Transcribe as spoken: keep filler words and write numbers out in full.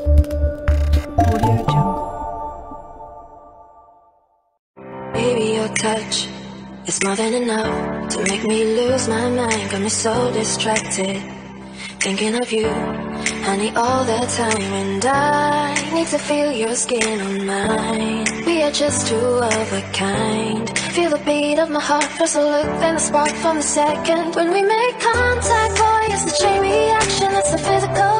Audio Jungle. Baby, your touch is more than enough to make me lose my mind. Got me so distracted, thinking of you, honey, all the time. And I need to feel your skin on mine. We are just two of a kind. Feel the beat of my heart, first a look, then a spark from the second. When we make contact, boy, it's the chain reaction, it's the physical